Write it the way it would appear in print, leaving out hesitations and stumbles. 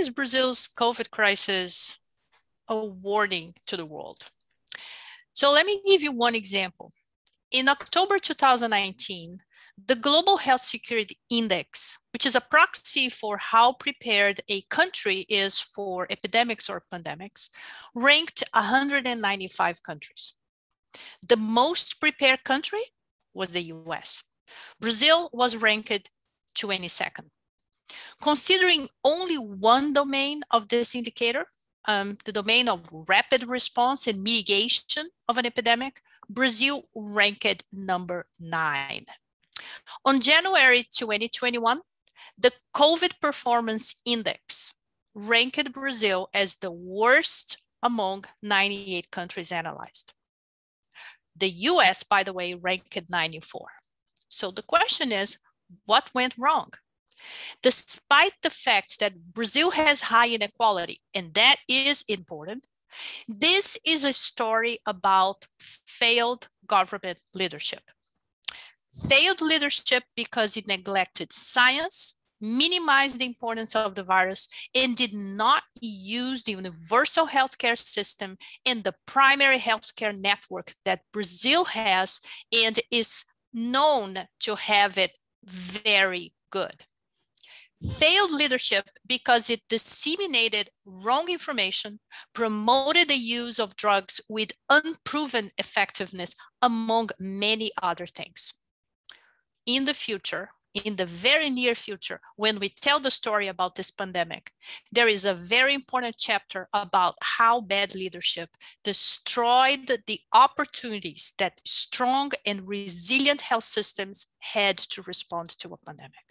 is Brazil's COVID crisis a warning to the world? So let me give you one example. In October 2019, the Global Health Security Index, which is a proxy for how prepared a country is for epidemics or pandemics, ranked 195 countries. The most prepared country was the US. Brazil was ranked 22nd. Considering only one domain of this indicator, the domain of rapid response and mitigation of an epidemic, Brazil ranked number 9. On January 2021, the COVID Performance Index ranked Brazil as the worst among 98 countries analyzed. The US, by the way, ranked 94. So the question is, what went wrong? Despite the fact that Brazil has high inequality, and that is important, this is a story about failed government leadership. Failed leadership because it neglected science, minimized the importance of the virus, and did not use the universal healthcare system and the primary healthcare network that Brazil has and is known to have it very good. Failed leadership because it disseminated wrong information, promoted the use of drugs with unproven effectiveness, among many other things. In the future, in the very near future, when we tell the story about this pandemic, there is a very important chapter about how bad leadership destroyed the opportunities that strong and resilient health systems had to respond to a pandemic.